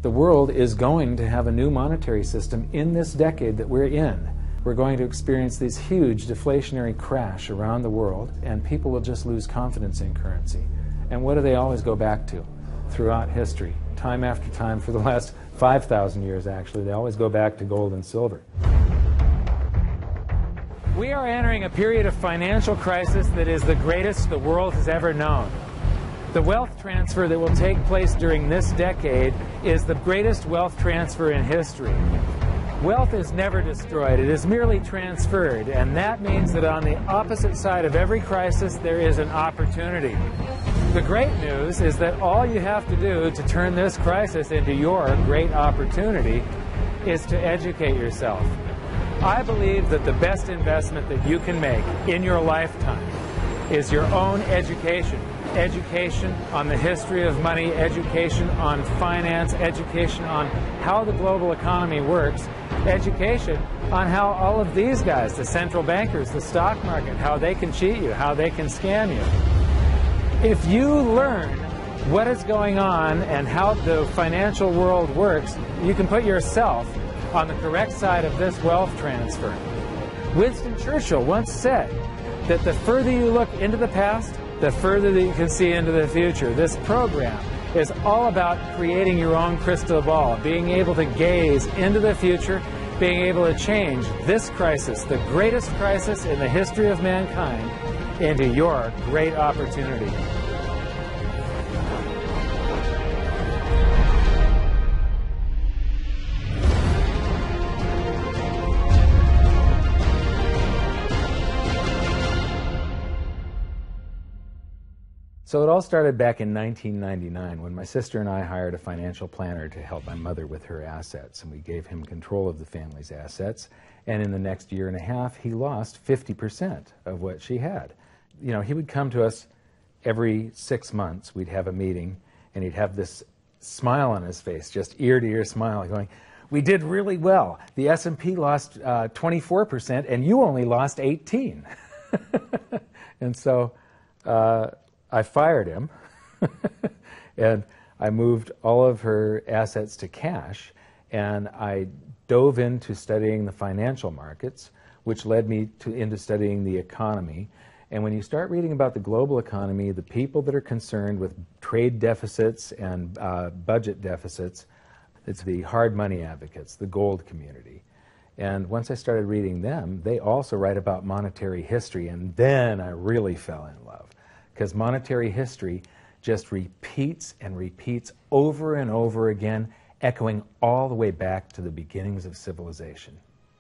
The world is going to have a new monetary system in this decade that we're in. We're going to experience this huge deflationary crash around the world, and people will just lose confidence in currency. And what do they always go back to throughout history? Time after time, for the last 5,000 years actually, they always go back to gold and silver. We are entering a period of financial crisis that is the greatest the world has ever known. The wealth transfer that will take place during this decade is the greatest wealth transfer in history. Wealth is never destroyed, it is merely transferred, and that means that on the opposite side of every crisis there is an opportunity. The great news is that all you have to do to turn this crisis into your great opportunity is to educate yourself. I believe that the best investment that you can make in your lifetime is your own education. Education on the history of money, education on finance, education on how the global economy works, education on how all of these guys, the central bankers, the stock market, how they can cheat you, how they can scam you. If you learn what is going on and how the financial world works, you can put yourself on the correct side of this wealth transfer. Winston Churchill once said that the further you look into the past, the further that you can see into the future. This program is all about creating your own crystal ball, being able to gaze into the future, being able to change this crisis, the greatest crisis in the history of mankind, into your great opportunity. So it all started back in 1999 when my sister and I hired a financial planner to help my mother with her assets, and we gave him control of the family's assets, and in the next year and a half he lost 50% of what she had. You know, he would come to us every 6 months, we'd have a meeting, and he'd have this smile on his face, just ear-to-ear smile, going, "We did really well. The S&P lost 24% and you only lost 18." And so I fired him, and I moved all of her assets to cash, and I dove into studying the financial markets, which led me into studying the economy. And when you start reading about the global economy, the people that are concerned with trade deficits and budget deficits, it's the hard money advocates, the gold community. And once I started reading them, they also write about monetary history, and then I really fell in love. Because monetary history just repeats and repeats over and over again, echoing all the way back to the beginnings of civilization.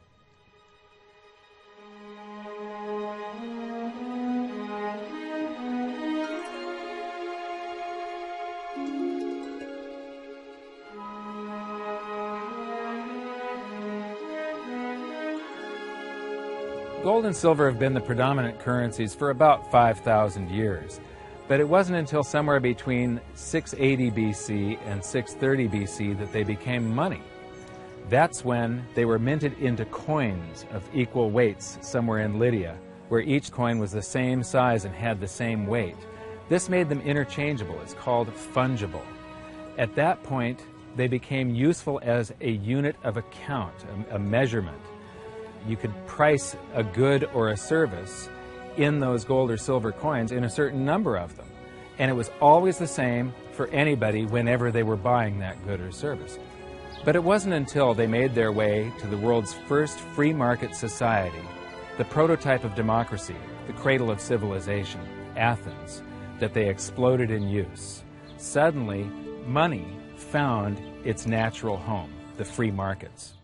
Gold and silver have been the predominant currencies for about 5,000 years, but it wasn't until somewhere between 680 BC and 630 BC that they became money. That's when they were minted into coins of equal weights somewhere in Lydia, where each coin was the same size and had the same weight. This made them interchangeable. It's called fungible. At that point, they became useful as a unit of account, a measurement. You could price a good or a service in those gold or silver coins in a certain number of them. And it was always the same for anybody whenever they were buying that good or service. But it wasn't until they made their way to the world's first free market society, the prototype of democracy, the cradle of civilization, Athens, that they exploded in use. Suddenly, money found its natural home, the free markets.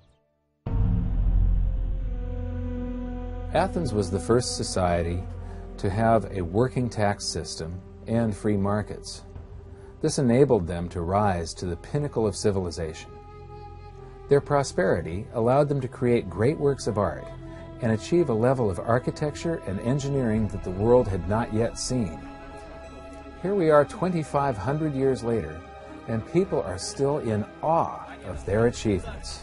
Athens was the first society to have a working tax system and free markets. This enabled them to rise to the pinnacle of civilization. Their prosperity allowed them to create great works of art and achieve a level of architecture and engineering that the world had not yet seen. Here we are 2,500 years later, and people are still in awe of their achievements.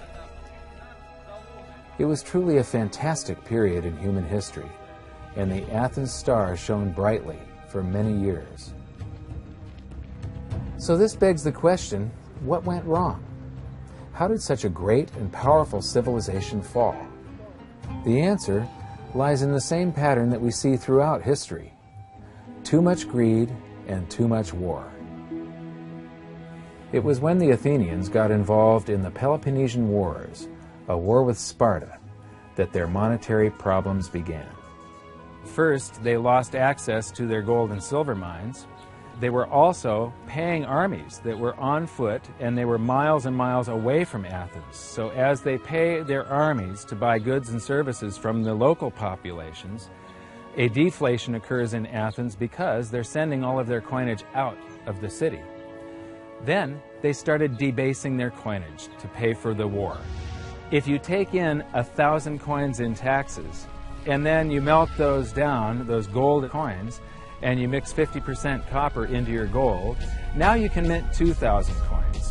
It was truly a fantastic period in human history, and the Athens star shone brightly for many years. So this begs the question, what went wrong? How did such a great and powerful civilization fall? The answer lies in the same pattern that we see throughout history: too much greed and too much war. It was when the Athenians got involved in the Peloponnesian Wars, a war with Sparta, that their monetary problems began. First, they lost access to their gold and silver mines. They were also paying armies that were on foot, and they were miles and miles away from Athens. So as they pay their armies to buy goods and services from the local populations, a deflation occurs in Athens because they're sending all of their coinage out of the city. Then they started debasing their coinage to pay for the war. If you take in 1,000 coins in taxes, and then you melt those down, those gold coins, and you mix 50% copper into your gold, now you can mint 2,000 coins.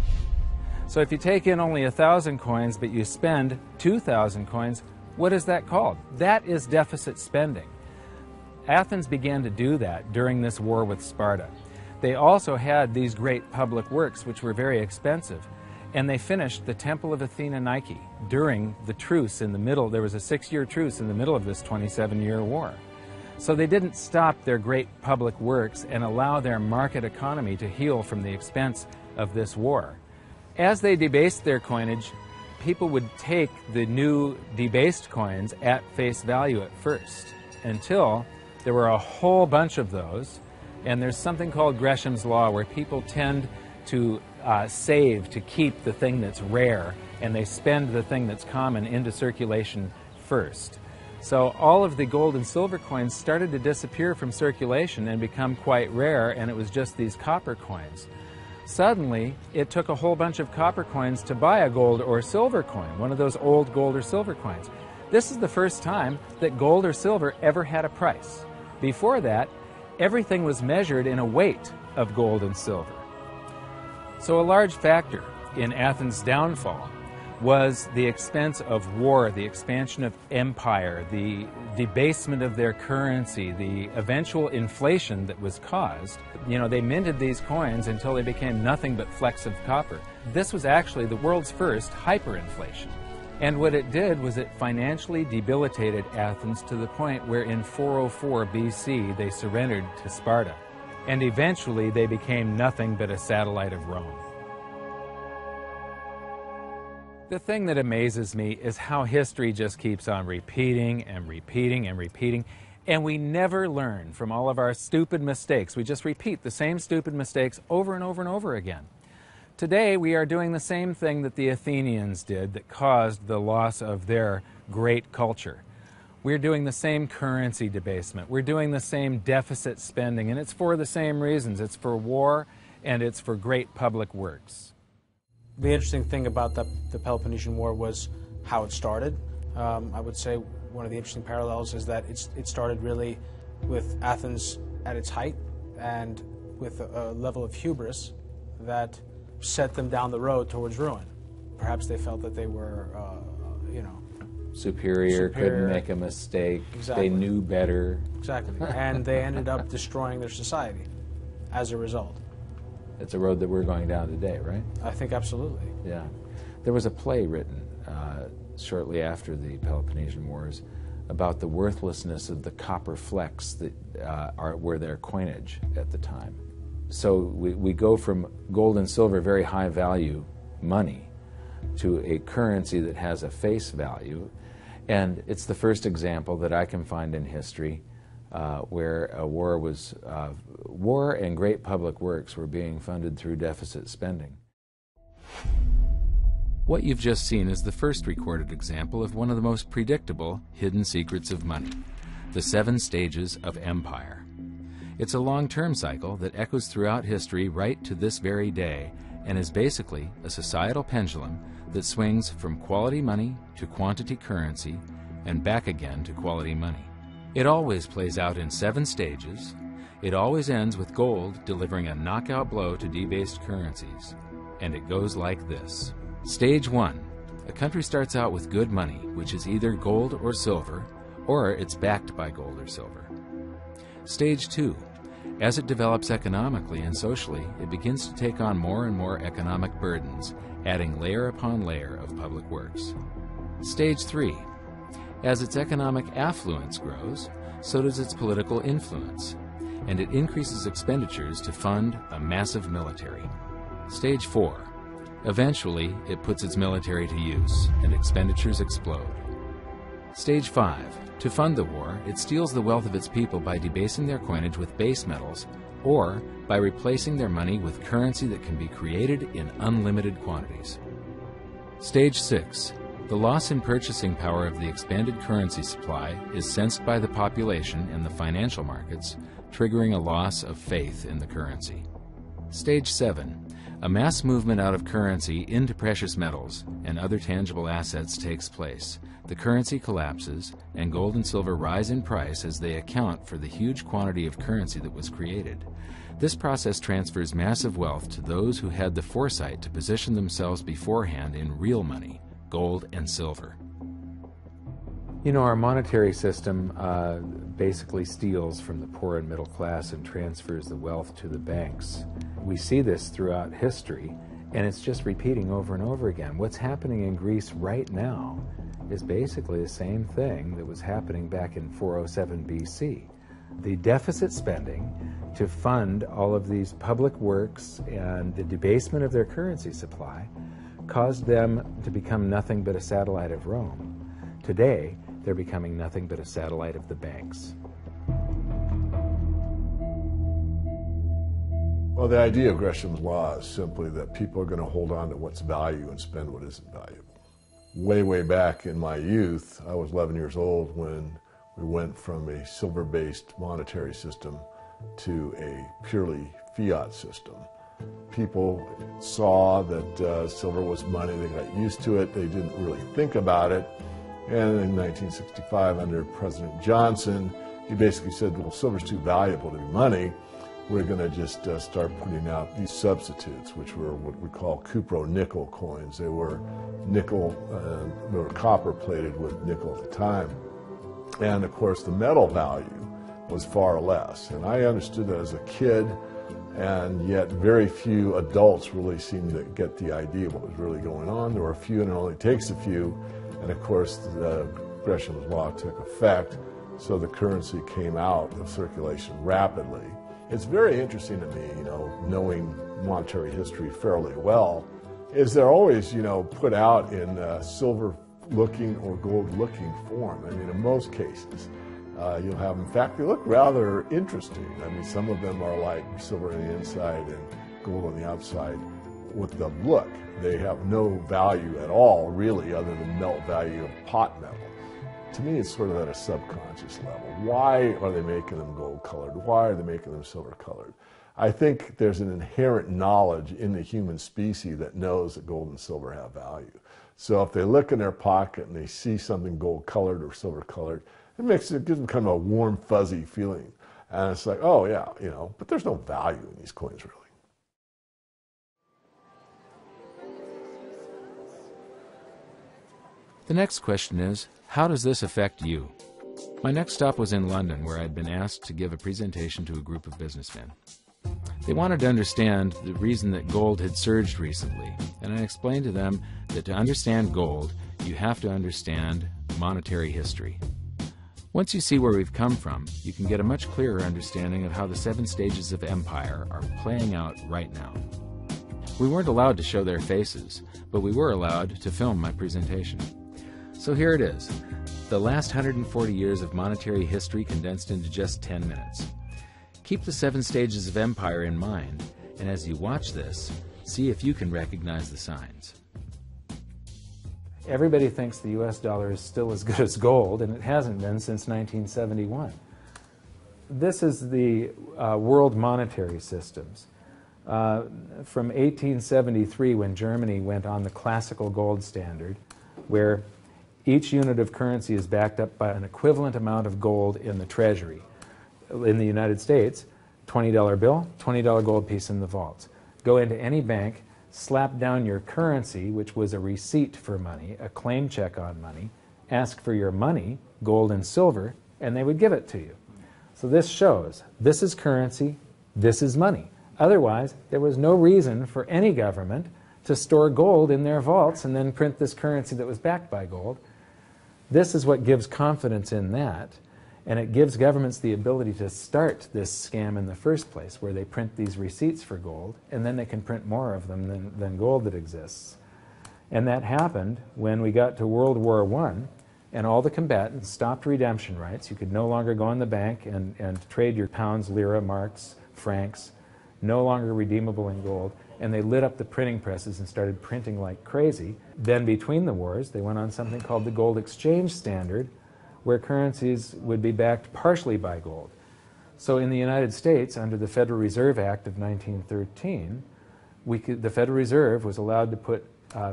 So if you take in only 1,000 coins, but you spend 2,000 coins, what is that called? That is deficit spending. Athens began to do that during this war with Sparta. They also had these great public works, which were very expensive, and they finished the Temple of Athena Nike during the truce in the middle. There was a 6-year truce in the middle of this 27-year war. So they didn't stop their great public works and allow their market economy to heal from the expense of this war. As they debased their coinage, people would take the new debased coins at face value at first, until there were a whole bunch of those. And there's something called Gresham's Law, where people tend to save to keep the thing that's rare, and they spend the thing that's common into circulation first. So all of the gold and silver coins started to disappear from circulation and become quite rare, and it was just these copper coins. Suddenly, it took a whole bunch of copper coins to buy a gold or silver coin, one of those old gold or silver coins. This is the first time that gold or silver ever had a price. Before that, everything was measured in a weight of gold and silver. So a large factor in Athens' downfall was the expense of war, the expansion of empire, the debasement of their currency, the eventual inflation that was caused. You know, they minted these coins until they became nothing but flecks of copper. This was actually the world's first hyperinflation. And what it did was it financially debilitated Athens to the point where in 404 BC they surrendered to Sparta. And eventually they became nothing but a satellite of Rome. The thing that amazes me is how history just keeps on repeating and repeating and repeating, and we never learn from all of our stupid mistakes. We just repeat the same stupid mistakes over and over and over again. Today we are doing the same thing that the Athenians did that caused the loss of their great culture. We're doing the same currency debasement. We're doing the same deficit spending, and it's for the same reasons. It's for war, and it's for great public works. The interesting thing about the Peloponnesian War was how it started. I would say one of the interesting parallels is that it started really with Athens at its height and with a level of hubris that set them down the road towards ruin. Perhaps they felt that they were, superior, couldn't make a mistake, exactly. They knew better. Exactly, and they ended up destroying their society as a result. It's a road that we're going down today, right? I think absolutely. Yeah. There was a play written shortly after the Peloponnesian Wars about the worthlessness of the copper flecks that were their coinage at the time. So we go from gold and silver, very high value money, to a currency that has a face value. And it's the first example that I can find in history where a war and great public works were being funded through deficit spending. What you've just seen is the first recorded example of one of the most predictable hidden secrets of money, the 7 stages of empire. It's a long-term cycle that echoes throughout history right to this very day, and is basically a societal pendulum that swings from quality money to quantity currency and back again to quality money. It always plays out in 7 stages. It always ends with gold delivering a knockout blow to debased currencies. And it goes like this. Stage 1. A country starts out with good money, which is either gold or silver, or it's backed by gold or silver. Stage 2. As it develops economically and socially, it begins to take on more and more economic burdens, adding layer upon layer of public works. Stage 3. As its economic affluence grows, so does its political influence, and it increases expenditures to fund a massive military. Stage 4. Eventually, it puts its military to use, and expenditures explode. Stage 5. To fund the war, it steals the wealth of its people by debasing their coinage with base metals, or by replacing their money with currency that can be created in unlimited quantities. Stage 6. The loss in purchasing power of the expanded currency supply is sensed by the population and the financial markets, triggering a loss of faith in the currency. Stage 7. A mass movement out of currency into precious metals and other tangible assets takes place. The currency collapses, and gold and silver rise in price as they account for the huge quantity of currency that was created. This process transfers massive wealth to those who had the foresight to position themselves beforehand in real money, gold and silver. You know, our monetary system basically steals from the poor and middle class and transfers the wealth to the banks. We see this throughout history, and it's just repeating over and over again. What's happening in Greece right now is basically the same thing that was happening back in 407 BC. The deficit spending to fund all of these public works and the debasement of their currency supply caused them to become nothing but a satellite of Rome. Today, they're becoming nothing but a satellite of the banks. Well, the idea of Gresham's law is simply that people are going to hold on to what's value and spend what isn't valuable. Way back in my youth, I was 11 years old when we went from a silver-based monetary system to a purely fiat system. People saw that silver was money, they got used to it, they didn't really think about it. And in 1965, under President Johnson, he basically said, well, silver's too valuable to be money. We're going to just start putting out these substitutes, which were what we call cupro-nickel coins. They were nickel, they were copper plated with nickel at the time. And of course, the metal value was far less. And I understood that as a kid, and yet very few adults really seemed to get the idea of what was really going on. There were a few, and it only takes a few. And of course, Gresham's law took effect, so the currency came out of circulation rapidly. It's very interesting to me, knowing monetary history fairly well, is they're always, put out in silver-looking or gold-looking form. I mean, in most cases, you'll have, in fact, they look rather interesting. I mean, some of them are like silver on the inside and gold on the outside. With the look, they have no value at all, really, other than melt value of pot metal. To me, it's sort of at a subconscious level. Why are they making them gold-colored? Why are they making them silver-colored? I think there's an inherent knowledge in the human species that knows that gold and silver have value. So if they look in their pocket and they see something gold-colored or silver-colored, it gives them kind of a warm, fuzzy feeling. And it's like, oh, yeah, but there's no value in these coins, really. The next question is, how does this affect you? My next stop was in London, where I'd been asked to give a presentation to a group of businessmen. They wanted to understand the reason that gold had surged recently, and I explained to them that to understand gold, you have to understand monetary history. Once you see where we've come from, you can get a much clearer understanding of how the 7 stages of empire are playing out right now. We weren't allowed to show their faces, but we were allowed to film my presentation. So here it is, the last 140 years of monetary history condensed into just 10 minutes. Keep the 7 stages of empire in mind, and as you watch this, see if you can recognize the signs. Everybody thinks the US dollar is still as good as gold, and it hasn't been since 1971. This is the world monetary systems. From 1873, when Germany went on the classical gold standard, where each unit of currency is backed up by an equivalent amount of gold in the treasury. In the United States, $20 bill, $20 gold piece in the vaults. Go into any bank, slap down your currency, which was a receipt for money, a claim check on money, ask for your money, gold and silver, and they would give it to you. So this shows this is currency, this is money. Otherwise, there was no reason for any government to store gold in their vaults and then print this currency that was backed by gold. This is what gives confidence in that, and it gives governments the ability to start this scam in the first place, where they print these receipts for gold, and then they can print more of them than gold that exists. And that happened when we got to World War I, and all the combatants stopped redemption rights. You could no longer go in the bank and trade your pounds, lira, marks, francs, no longer redeemable in gold, and they lit up the printing presses and started printing like crazy. Then between the wars, they went on something called the Gold Exchange Standard, where currencies would be backed partially by gold. So in the United States, under the Federal Reserve Act of 1913, the Federal Reserve was allowed to put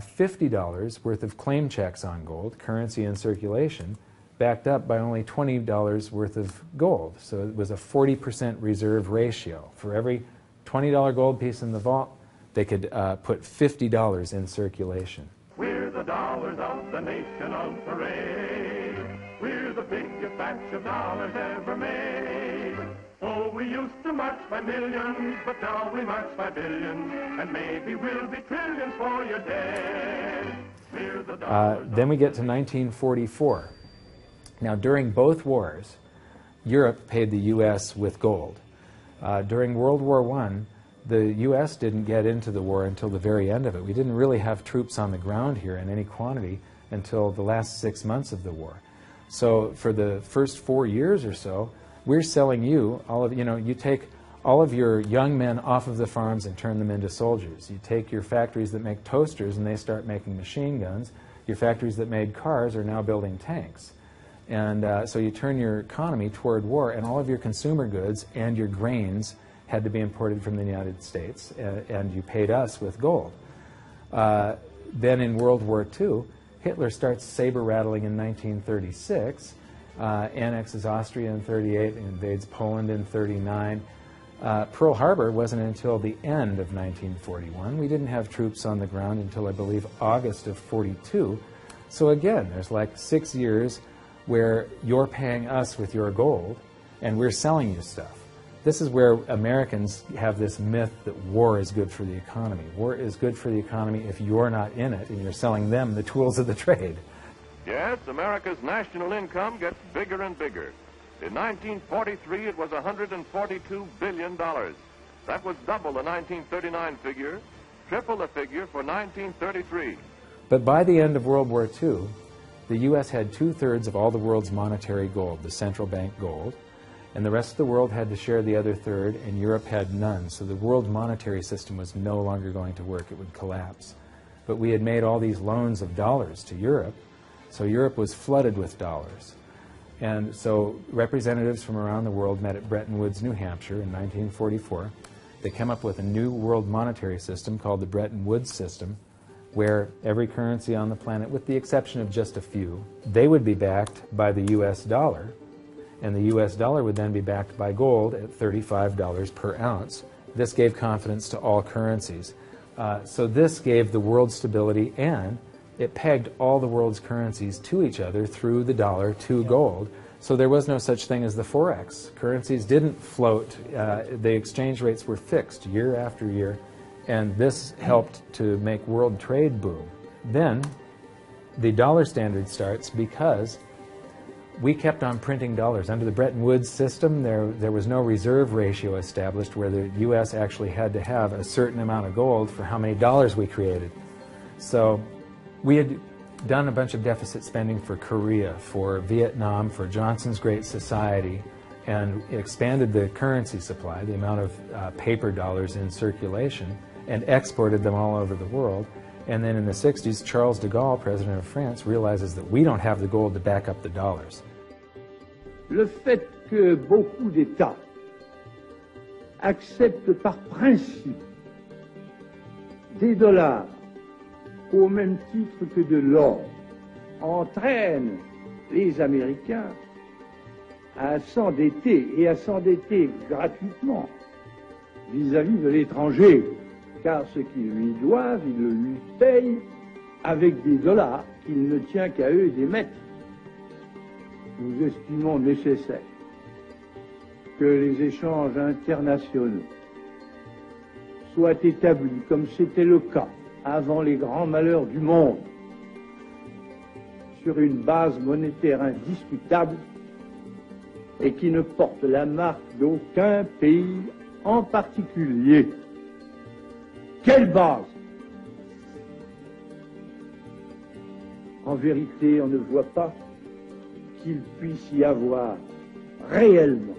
$50 worth of claim checks on gold, currency in circulation, backed up by only $20 worth of gold. So it was a 40% reserve ratio. For every $20 gold piece in the vault, they could put $50 in circulation. We're the dollars of the nation on parade. We're the biggest batch of dollars ever made. Oh, we used to march by millions, but now we march by billions, and maybe we'll be trillions for your dead. We're the dollars. Then we get to 1944. Now, during both wars, Europe paid the U.S. with gold. During World War I, the U.S. didn't get into the war until the very end of it. We didn't really have troops on the ground here in any quantity until the last 6 months of the war. So for the first 4 years or so, we're selling you you take all of your young men off of the farms and turn them into soldiers. You take your factories that make toasters and they start making machine guns. Your factories that made cars are now building tanks. And so you turn your economy toward war, and all of your consumer goods and your grains had to be imported from the United States, and you paid us with gold. Then in World War II, Hitler starts saber-rattling in 1936, annexes Austria in 1938, invades Poland in 1939. Pearl Harbor wasn't until the end of 1941. We didn't have troops on the ground until, I believe, August of 1942. So again, there's like 6 years where you're paying us with your gold, and we're selling you stuff. This is where Americans have this myth that war is good for the economy. War is good for the economy if you're not in it and you're selling them the tools of the trade. Yes, America's national income gets bigger and bigger. In 1943, it was $142 billion. That was double the 1939 figure, triple the figure for 1933. But by the end of World War II, the U.S. had 2/3 of all the world's monetary gold, the central bank gold, and the rest of the world had to share the other third, and Europe had none. So the world monetary system was no longer going to work. It would collapse. But we had made all these loans of dollars to Europe, so Europe was flooded with dollars. And so representatives from around the world met at Bretton Woods, New Hampshire in 1944. They came up with a new world monetary system called the Bretton Woods system, where every currency on the planet, with the exception of just a few, they would be backed by the U.S. dollar, and the U.S. dollar would then be backed by gold at $35 per ounce. This gave confidence to all currencies. So this gave the world stability, and it pegged all the world's currencies to each other through the dollar to gold. So there was no such thing as the Forex. Currencies didn't float. The exchange rates were fixed year after year, and this helped to make world trade boom. Then the dollar standard starts because we kept on printing dollars. Under the Bretton Woods system, there was no reserve ratio established where the U.S. actually had to have a certain amount of gold for how many dollars we created. So we had done a bunch of deficit spending for Korea, for Vietnam, for Johnson's Great Society, and expanded the currency supply, the amount of paper dollars in circulation, and exported them all over the world. And then in the 60s, Charles de Gaulle, president of France, realizes that we don't have the gold to back up the dollars. Le fait que beaucoup d'États acceptent par principe des dollars au même titre que de l'or entraîne les Américains à s'endetter et à s'endetter gratuitement vis-à-vis de l'étranger. Car ce qu'ils lui doivent, ils le lui payent avec des dollars qu'il ne tient qu'à eux d'émettre. Nous estimons nécessaire que les échanges internationaux soient établis comme c'était le cas avant les grands malheurs du monde, sur une base monétaire indiscutable et qui ne porte la marque d'aucun pays en particulier. Quelle base? En vérité, on ne voit pas qu'il puisse y avoir réellement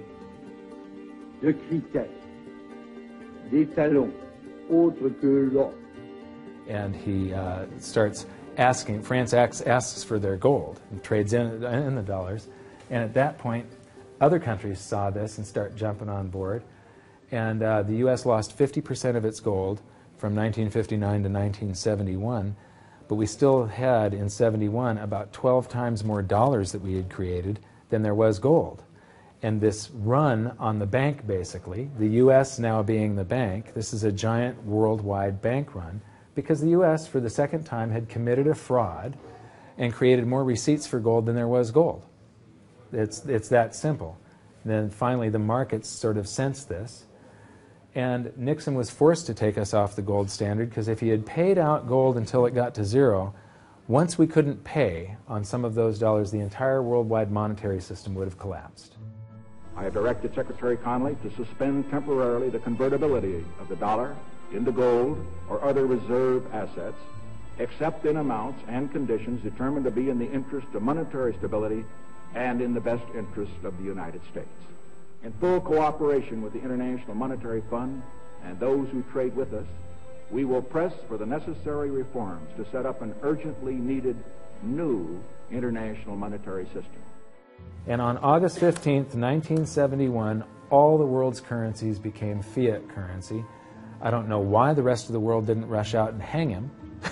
de critères, d'étalons autres que l'or. And he starts asking, France asks for their gold and trades in the dollars. And at that point, other countries saw this and start jumping on board. And the U.S. lost 50% of its gold from 1959 to 1971. But we still had, in 71, about 12 times more dollars that we had created than there was gold. And this run on the bank, basically, the U.S. now being the bank, this is a giant worldwide bank run, because the U.S., for the second time, had committed a fraud and created more receipts for gold than there was gold. It's that simple. And then finally, the markets sort of sensed this. And Nixon was forced to take us off the gold standard, because if he had paid out gold until it got to zero, once we couldn't pay on some of those dollars, the entire worldwide monetary system would have collapsed. I have directed Secretary Connally to suspend temporarily the convertibility of the dollar into gold or other reserve assets, except in amounts and conditions determined to be in the interest of monetary stability and in the best interest of the United States. In full cooperation with the International Monetary Fund and those who trade with us, we will press for the necessary reforms to set up an urgently needed new international monetary system. And on August 15th, 1971, all the world's currencies became fiat currency. I don't know why the rest of the world didn't rush out and hang him,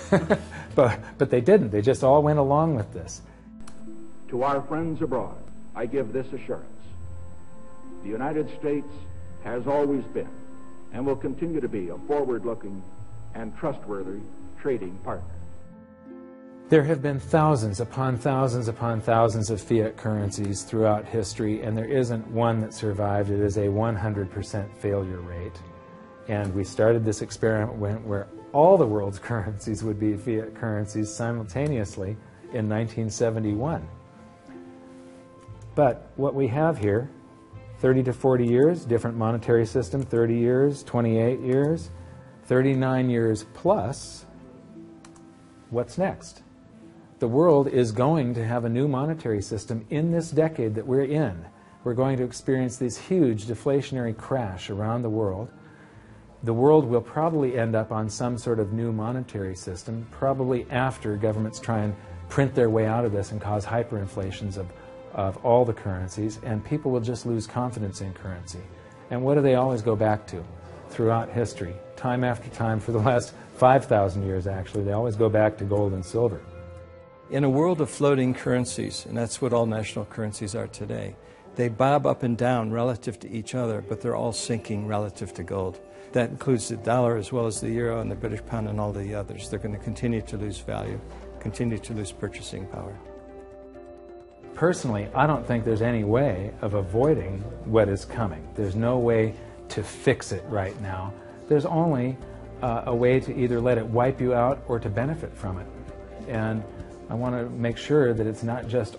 but they didn't. They just all went along with this. To our friends abroad, I give this assurance. The United States has always been and will continue to be a forward-looking and trustworthy trading partner. There have been thousands upon thousands upon thousands of fiat currencies throughout history, and there isn't one that survived. It is a 100% failure rate. And we started this experiment where all the world's currencies would be fiat currencies simultaneously in 1971. But what we have here, 30 to 40 years, different monetary system, 30 years, 28 years, 39 years plus, what's next? The world is going to have a new monetary system in this decade that we're in. We're going to experience this huge deflationary crash around the world. The world will probably end up on some sort of new monetary system, probably after governments try and print their way out of this and cause hyperinflations of all the currencies, and people will just lose confidence in currency. And what do they always go back to throughout history? Time after time, for the last 5,000 years actually, they always go back to gold and silver. In a world of floating currencies, and that's what all national currencies are today, they bob up and down relative to each other, but they're all sinking relative to gold. That includes the dollar as well as the euro and the British pound and all the others. They're going to continue to lose value, continue to lose purchasing power. Personally, I don't think there's any way of avoiding what is coming. There's no way to fix it right now. There's only a way to either let it wipe you out or to benefit from it. And I want to make sure that it's not just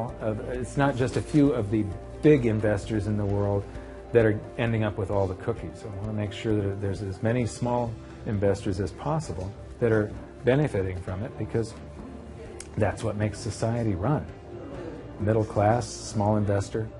a few of the big investors in the world that are ending up with all the cookies. I want to make sure that there's as many small investors as possible that are benefiting from it, because that's what makes society run. Middle class, small investor.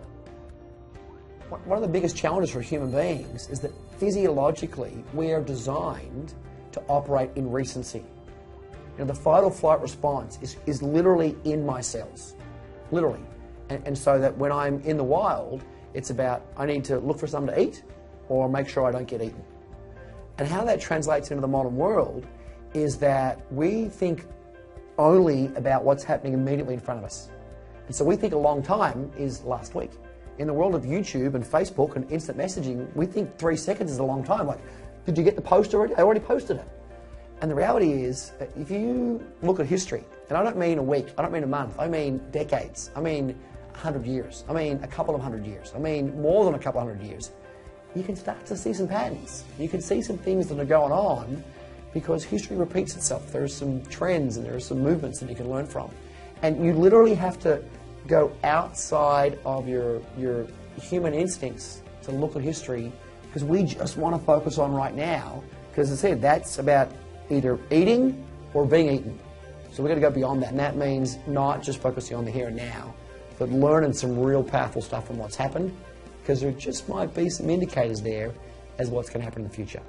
One of the biggest challenges for human beings is that physiologically we are designed to operate in recency. You know, the fight or flight response is literally in my cells, literally. And so that when I'm in the wild, it's about I need to look for something to eat or make sure I don't get eaten. And how that translates into the modern world is that we think only about what's happening immediately in front of us. And so we think a long time is last week. In the world of YouTube and Facebook and instant messaging, we think 3 seconds is a long time. Like, did you get the post already? I already posted it. And the reality is, that if you look at history, and I don't mean a week, I don't mean a month, I mean decades, I mean 100 years, I mean a couple of 100 years, I mean more than a couple of 100 years, you can start to see some patterns. You can see some things that are going on because history repeats itself. There are some trends and there are some movements that you can learn from. And you literally have to go outside of your human instincts to look at history, because we just want to focus on right now, because as I said, that's about either eating or being eaten. So we've got to go beyond that, and that means not just focusing on the here and now, but learning some real powerful stuff from what's happened, because there just might be some indicators there as what's going to happen in the future.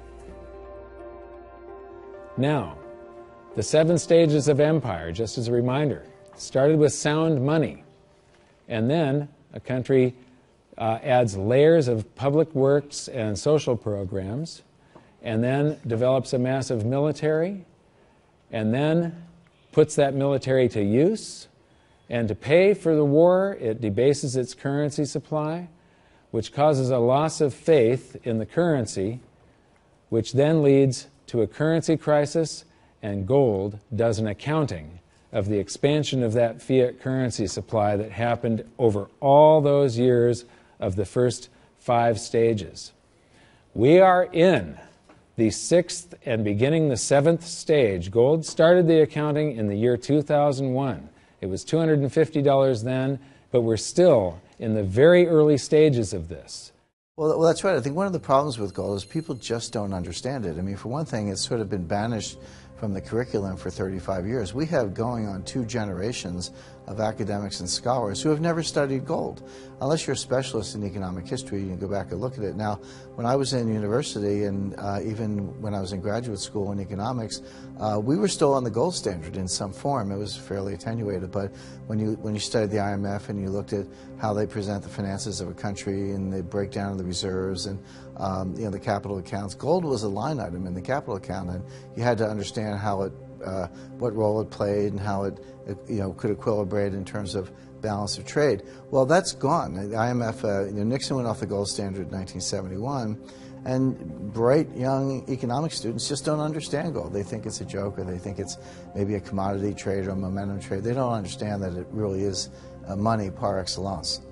Now, the 7 stages of empire, just as a reminder, started with sound money, and then a country adds layers of public works and social programs, and then develops a massive military, and then puts that military to use, and to pay for the war, it debases its currency supply, which causes a loss of faith in the currency, which then leads to a currency crisis, and gold does an accounting of the expansion of that fiat currency supply that happened over all those years of the first 5 stages. We are in the 6th and beginning the 7th stage. Gold started the accounting in the year 2001. It was $250 then, but we're still in the very early stages of this. Well, that's right. I think one of the problems with gold is people just don't understand it. I mean, for one thing, it's sort of been banished from the curriculum for 35 years. We have going on 2 generations of academics and scholars who have never studied gold. Unless you're a specialist in economic history, you can go back and look at it. Now, when I was in university and even when I was in graduate school in economics, we were still on the gold standard in some form. It was fairly attenuated, but when you studied the IMF and you looked at how they present the finances of a country and the breakdown of the reserves and the capital accounts, gold was a line item in the capital account, and you had to understand how it, what role it played and how it could equilibrate in terms of balance of trade. Well, that's gone. The IMF, Nixon went off the gold standard in 1971, and bright young economic students just don't understand gold. They think it's a joke, or they think it's maybe a commodity trade or a momentum trade. They don't understand that it really is money par excellence.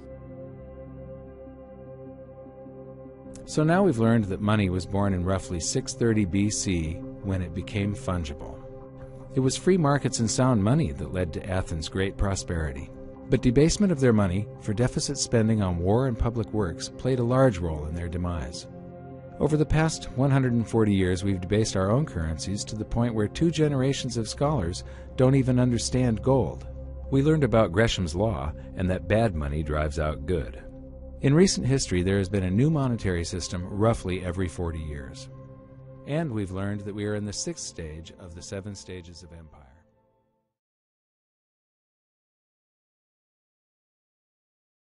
So now we've learned that money was born in roughly 630 BC when it became fungible. It was free markets and sound money that led to Athens' great prosperity. But debasement of their money for deficit spending on war and public works played a large role in their demise. Over the past 140 years, we've debased our own currencies to the point where 2 generations of scholars don't even understand gold. We learned about Gresham's law and that bad money drives out good. In recent history, there has been a new monetary system roughly every 40 years. And we've learned that we are in the 6th stage of the 7 stages of empire.